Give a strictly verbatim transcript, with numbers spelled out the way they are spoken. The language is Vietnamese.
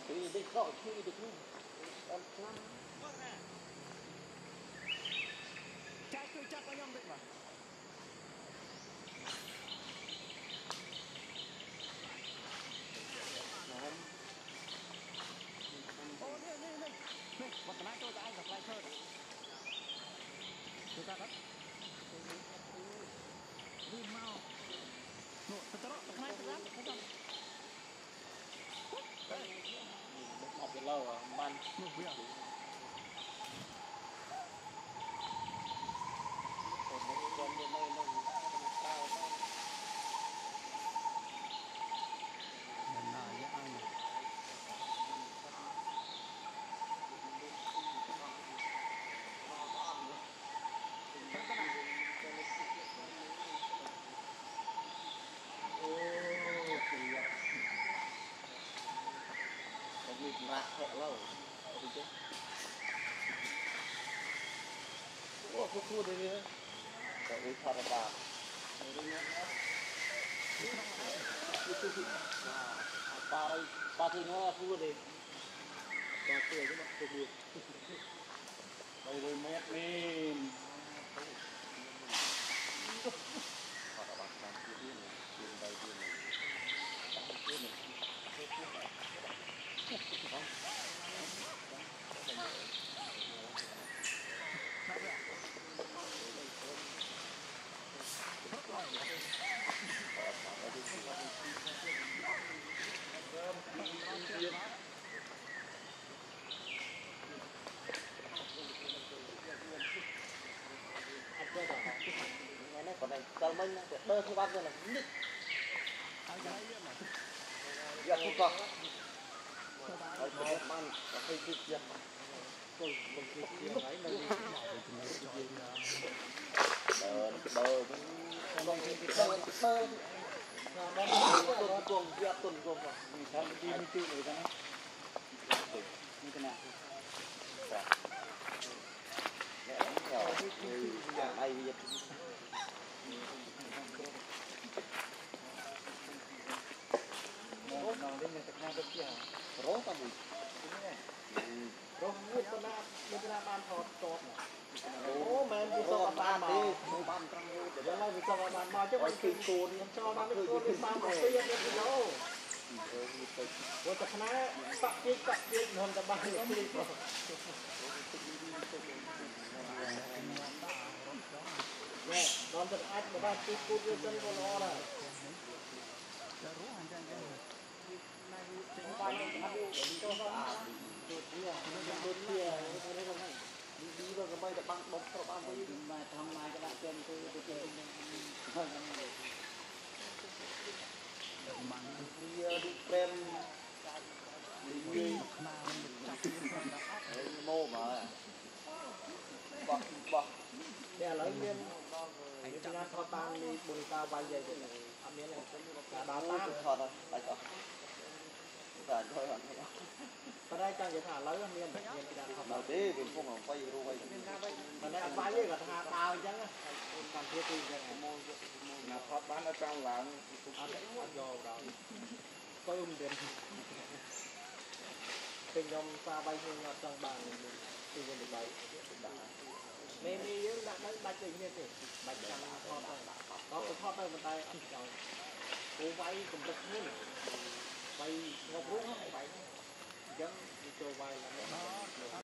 thì đi gọi khi được luôn em năm trái cười chắc có nhom được mà ô nè nè nè nè một cái tôi đã gặp lại chơi chúng ta đó đi mau nổ thật đó cái này thật lắm không cần học được lâu à ban nổ bây giờ còn những con bên đây nó cao cao mình là những anh mình rạc thợ lâu đi chứ ô cứ thua đi nữa để đi thật là bà ba đây ba thì nó thua đi ba tuổi chứ mà thua được đây rồi mét lên họ đã bắt làm kia đi này kia đây kia này kia này còn này tao mình đơ không ăn rồi là nít giờ không còn ở chỗ ban và hơi kịp chưa tôi mình kịp chưa ấy nó đi đờ đờ không đong cái đờ cái đờ tuần tuần kia tuần tuần rồi vì sao đi mới tiêu rồi đó như thế nào mẹ đánh nhỏ ở đây bây giờ nó đến nhà tận nhà tận kia rốt tao bụi rốt bụi tao na bụi tao na ban thọt thọt ô men bụi tao ban đi bụi ban trăng bụi để cho nó bụi tao ban mà chứ không kịp cồn cho nó cái cồn ban một cái gì cái đâu bụi tao na tắt chiếc tắt chiếc hơn tao ban cái gì rồi nè đón tận ai mà ban chiếc cồn vô chân con nó này Hãy subscribe cho kênh Ghiền Mì Gõ để không bỏ lỡ thôi hả? Ở đây trang thả lấy miền miền thì đang học đầu tiên mình không quay video quay. Mà đây ăn bánh với cả thả đào chứ á. Còn kia thì cái môn là thoát bán ở trong là ăn ăn vô rồi. Có um tiền. Tình nhóm xa bay nhưng ở trong bàn thì mình được bảy. Nên đi với đặt đấy bạch tình như thế. Bạch trang thoát đây. Đó cũng thoát đây bên tay ăn rồi. Cố váy cùng lực luôn. Bay ngọc rú không bay dân đi cho bay là nó